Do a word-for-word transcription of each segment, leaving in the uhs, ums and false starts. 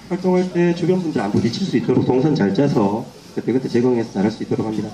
활동할 때 주변 분들 안 부딪힐 수 있도록 동선 잘 짜서 그때그때 제공해서 나갈 수 있도록 합니다.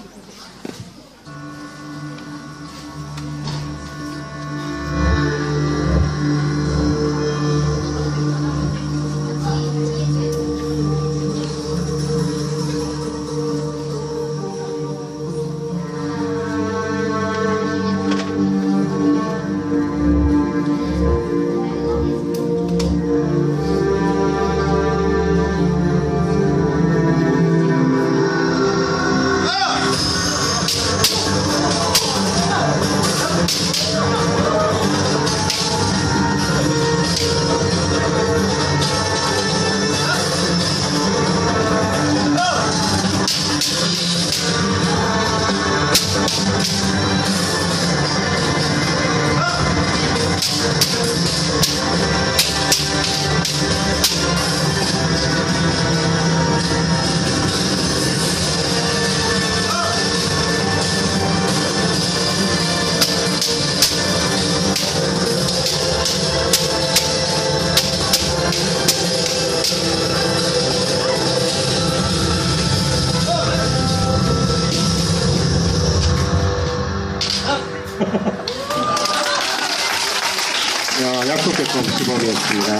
야, 약속했던 시범이었습니다.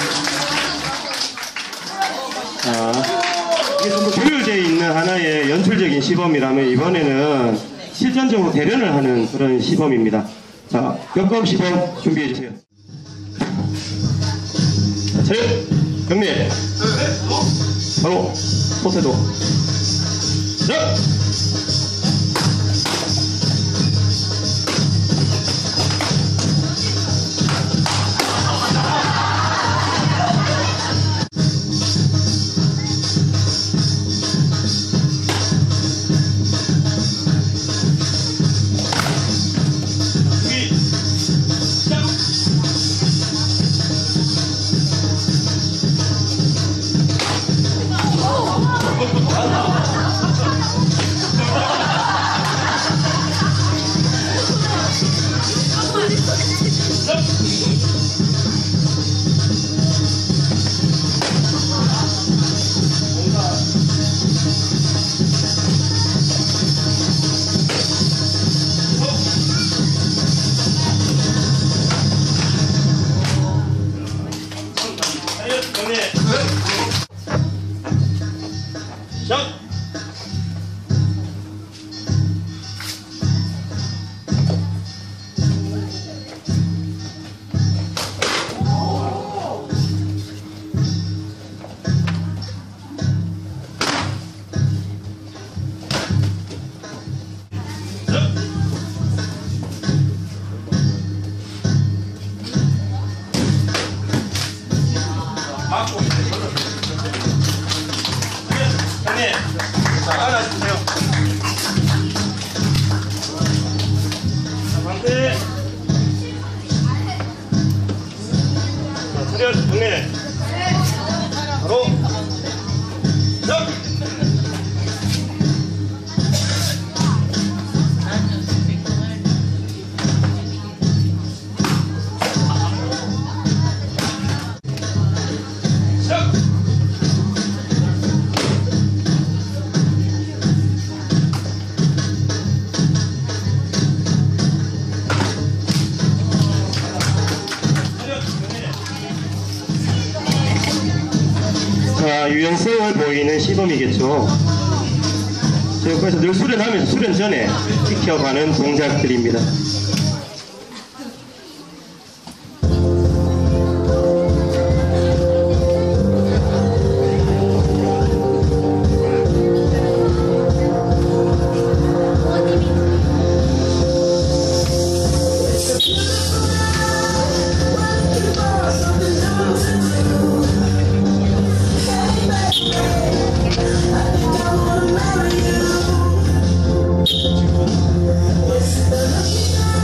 자, 이게 전부 조율되어 있는 하나의 연출적인 시범이라면 이번에는 실전적으로 대련을 하는 그런 시범입니다. 자, 역검 시범 준비해주세요. 자, 차렷! 경례! 바로 포세도. 자! 자! 자, 안아주세요. 자, 반대. 자, 차렷, 정리. 바로. 자! 자, 유연성을 보이는 시범이겠죠. 저 옆에서 늘 수련하면서 수련 전에 익혀가는 동작들입니다. We'll be right back.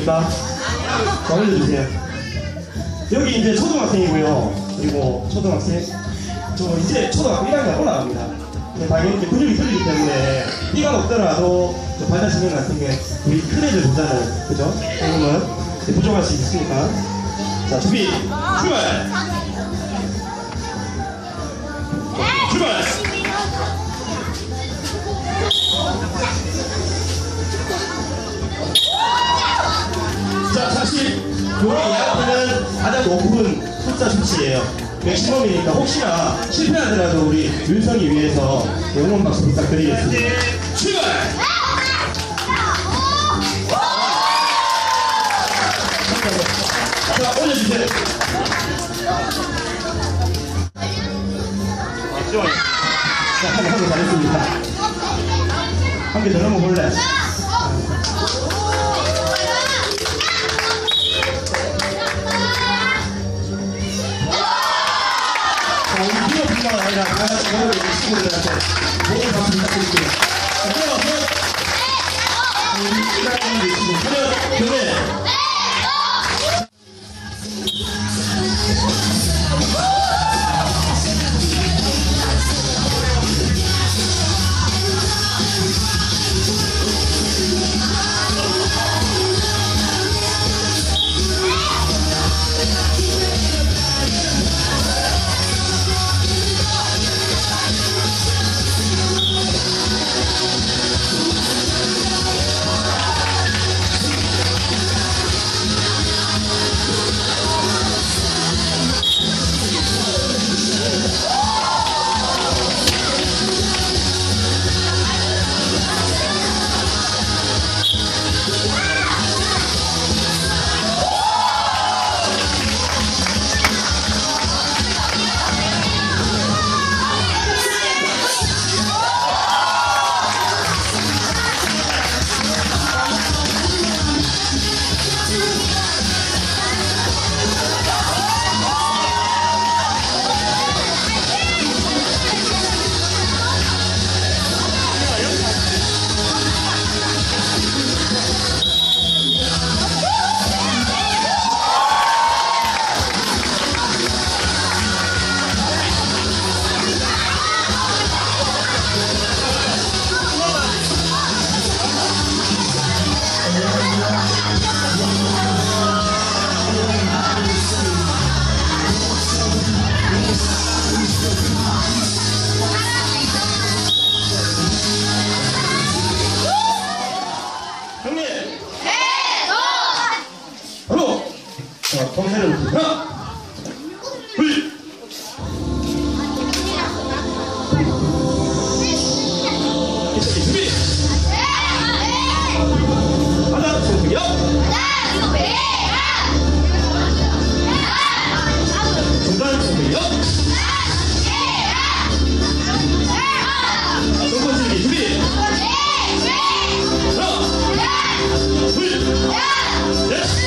있습니까? 자, 올려주세요. 여기 이제 초등학생이고요. 그리고 초등학생, 저 이제 초등학교 일 학년 올라갑니다. 당연히 이제 근육이 틀리기 때문에 띠가 높더라도 발달 신경 같은 게 우리 큰 애들보다는, 그죠? 조금은 부족할 수 있으니까. 자, 준비, 출발! 출발! 자, 사실 요거 얘한테는 가장 높은 숫자 수치예요. 백십범이니까 혹시나 실패하더라도 우리 윤성이 위해서 응원 박수 부탁드리겠습니다. 출발! 자, 올려주세요. 자, 한 개, 한 개 잘했습니다. 한 개 더 넘어볼래? 뿐만 아니라 다양한 여러분의 친구들한테 모든 박수 부탁드릴게요. 이어서 우리 일학년들 친구 그냥 교내 자, 통세를 하나, 둘, 준비, 하나, 둘, 여, 중간, 둘, 여, 손권 들기 준비, 하나, 둘, 넷.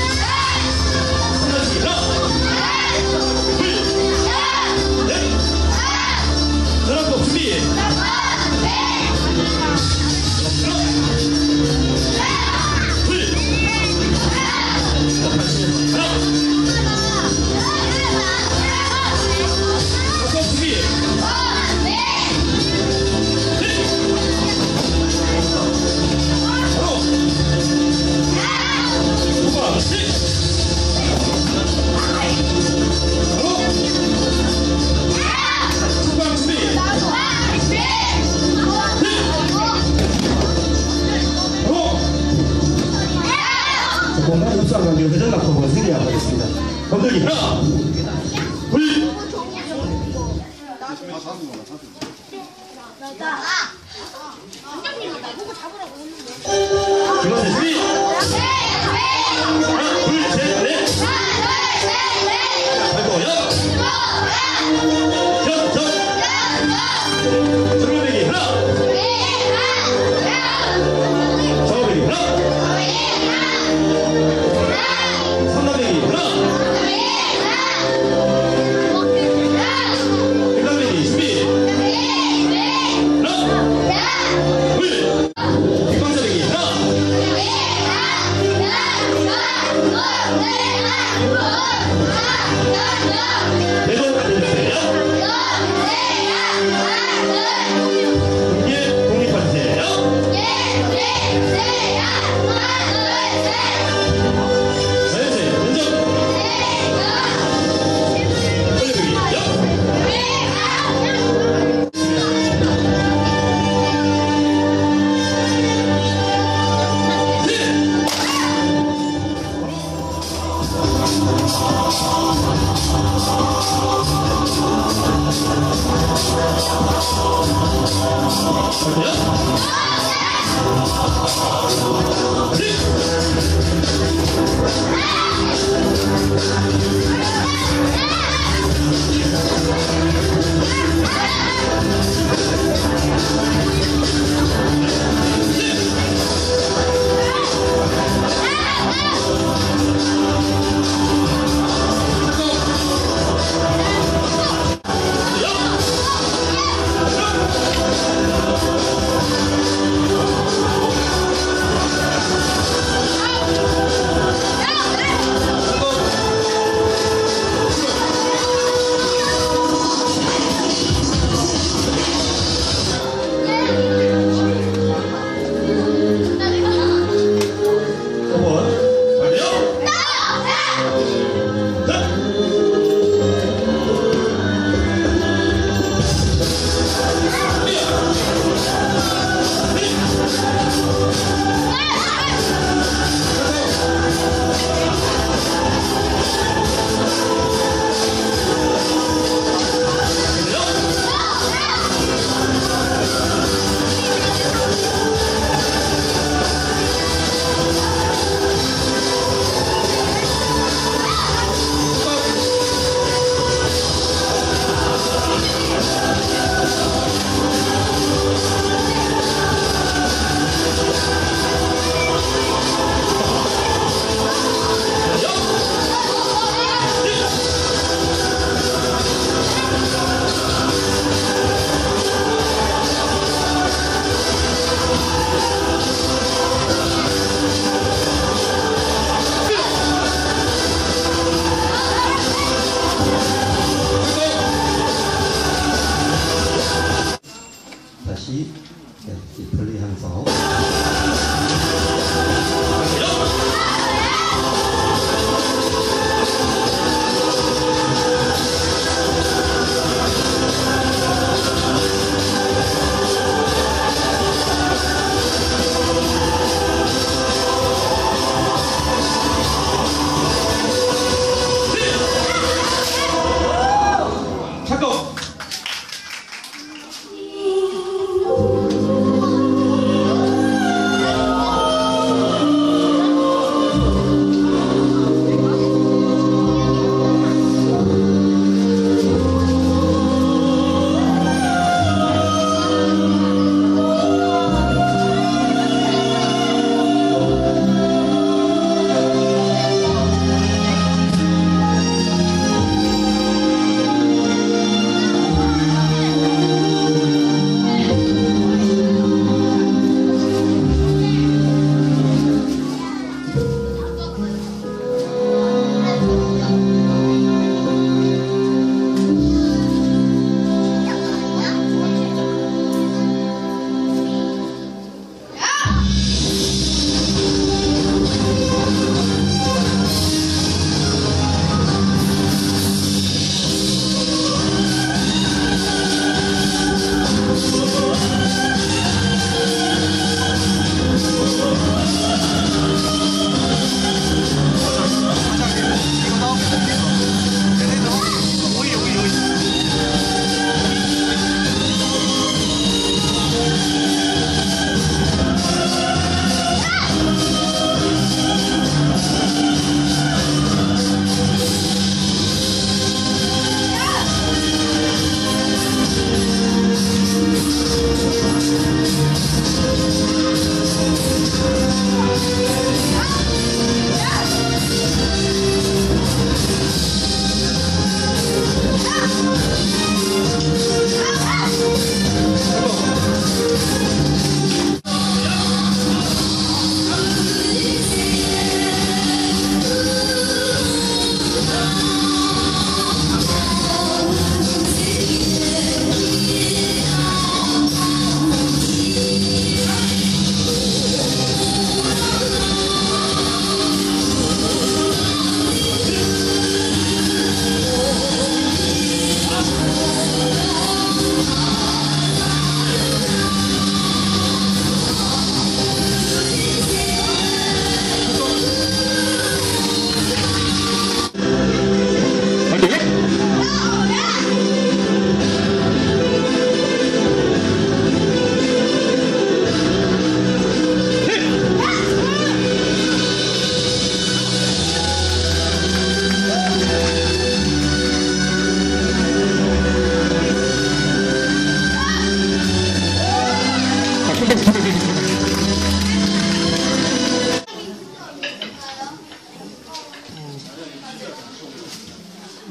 공간 입수한 관계로 회전 낙법을 승리하도록 하겠습니다. 건들기 하나, 둘, 김원태 준비, 하나, 둘, 셋, 넷, 발고 여, 전, 전, 전면배기 하나, 좌우배기 하나, 삼단배기 하나, 백단배기 준비, 하나, 둘, 뒷방자배기 하나,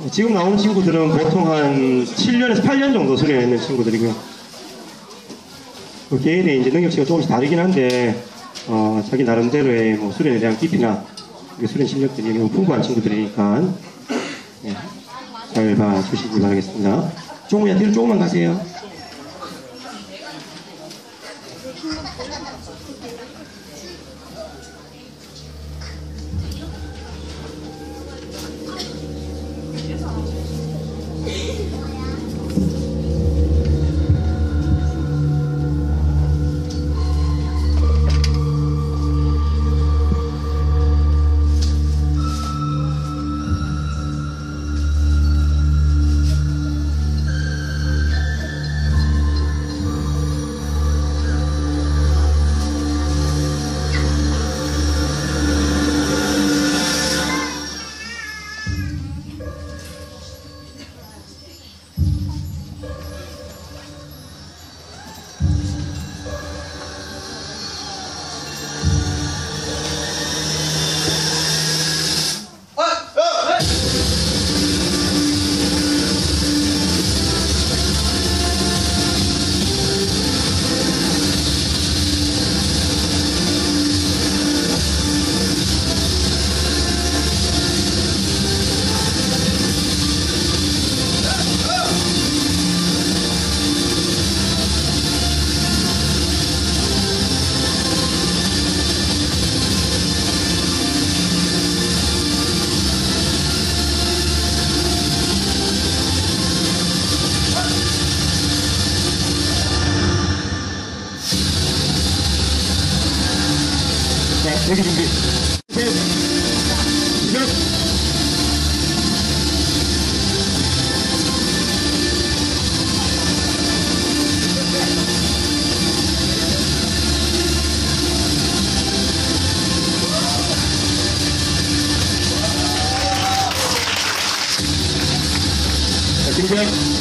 지금 나오는 친구들은 보통 한 칠 년에서 팔 년 정도 수련했는 친구들이고요. 그 개인의 이제 능력치가 조금씩 다르긴 한데, 어, 자기 나름대로의 뭐 수련에 대한 깊이나 수련 실력들이 너무 풍부한 친구들이니까, 네, 잘 봐주시기 바라겠습니다. 종우야, 뒤로 조금만 가세요. 여기 준비. 셋, 시작. 자, 준비.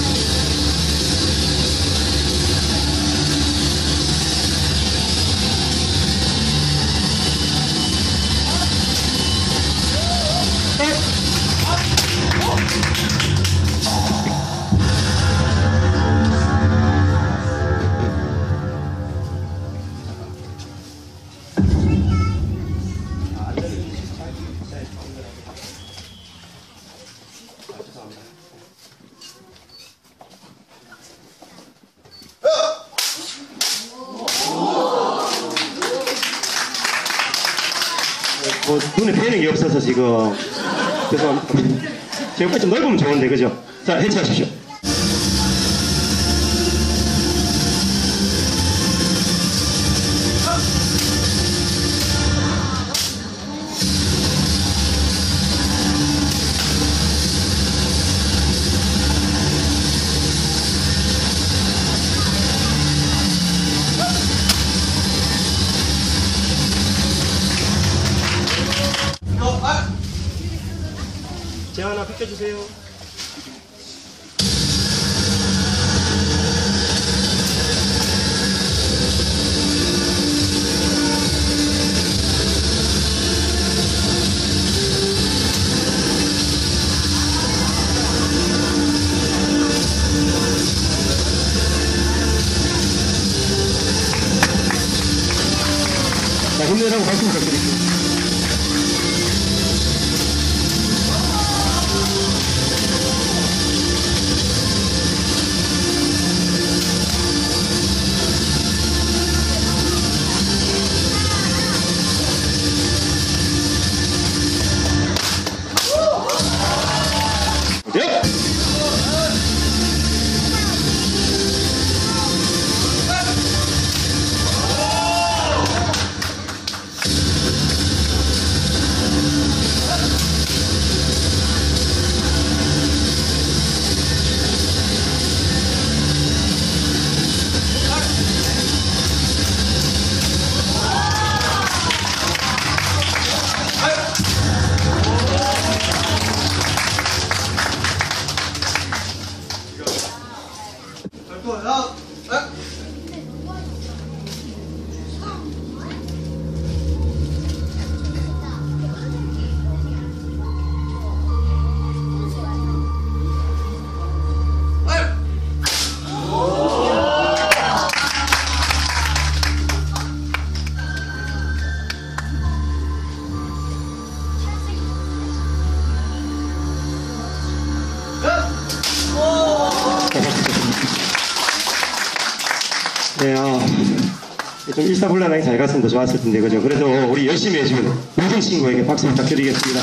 뭐 눈에 뵈는 게 없어서 지금 죄송합니다. 제가 좀 넓으면 좋은데 그죠? 자, 해체하십시오. 제 하나 비켜주세요. 자, 힘내라고 말씀 부탁드릴게요. 네, 어, 좀 일사불란하게 잘 갔으면 더 좋았을 텐데, 그죠? 그래도 우리 열심히 해주는 우승 친구에게 박수 부탁드리겠습니다.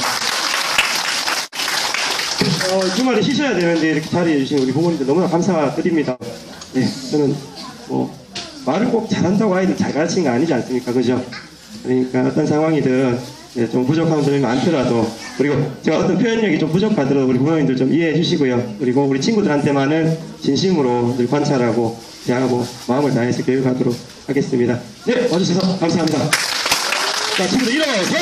어, 주말에 쉬셔야 되는데 이렇게 자리해 주신 우리 부모님들 너무나 감사드립니다. 네, 저는 뭐 말을 꼭 잘한다고 아이들 잘 가르치는 거 아니지 않습니까? 그죠? 그러니까 어떤 상황이든 네, 좀 부족한 점이 많더라도, 그리고 제가 어떤 표현력이 좀 부족하더라도 우리 부모님들 좀 이해해 주시고요. 그리고 우리 친구들한테만은 진심으로 늘 관찰하고 대하고 마음을 다해서 교육하도록 하겠습니다. 네, 와주셔서 감사합니다. 자, 친구들 일어나서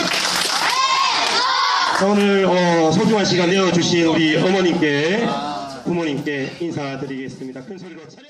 자, 오늘 어, 소중한 시간 내어주신 우리 어머님께 부모님께 인사드리겠습니다. 큰 소리로 차려.